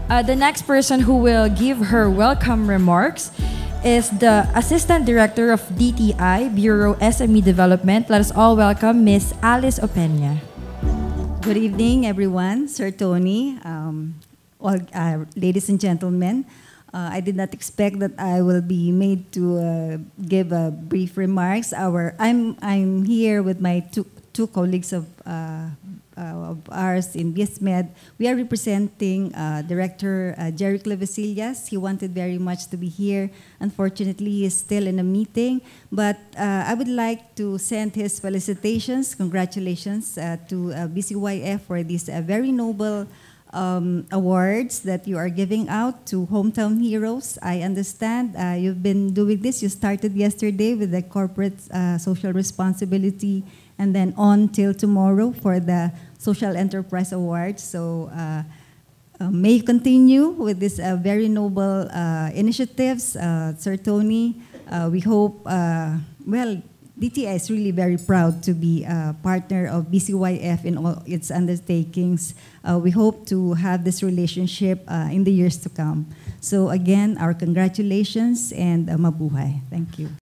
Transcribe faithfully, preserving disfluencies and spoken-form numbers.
Uh, the next person who will give her welcome remarks is the Assistant Director of D T I, Bureau S M E Development. Let us all welcome Miss Alice Opeña. Good evening, everyone. Sir Tony, um, all, uh, ladies and gentlemen. Uh, I did not expect that I will be made to uh, give a brief remarks. Our, I'm, I'm here with my two, two colleagues of, uh, uh, of ours in B S Med. We are representing uh, Director uh, Jerry Clevesillas. He wanted very much to be here. Unfortunately, he is still in a meeting. But uh, I would like to send his felicitations, congratulations uh, to uh, B C Y F for this uh, very noble Um, awards that you are giving out to hometown heroes. I understand uh, you've been doing this. You started yesterday with the corporate uh, social responsibility and then on till tomorrow for the Social Enterprise Awards. So uh, uh, may you continue with these uh, very noble uh, initiatives. Uh, Sir Tony, uh, we hope, uh, well, D T I is really very proud to be a partner of B C Y F in all its undertakings. Uh, we hope to have this relationship uh, in the years to come. So again, our congratulations and uh, mabuhay. Thank you.